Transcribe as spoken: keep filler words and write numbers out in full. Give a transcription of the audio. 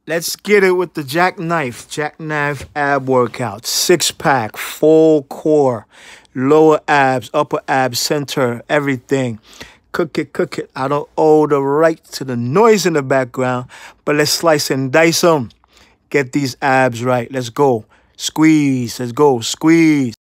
Let's get it with the jackknife. Jackknife ab workout. Six pack, full core, lower abs, upper abs, center, everything. Cook it, cook it. I don't owe the right to the noise in the background, but let's slice and dice them. Get these abs right. Let's go. Squeeze. Let's go. Squeeze.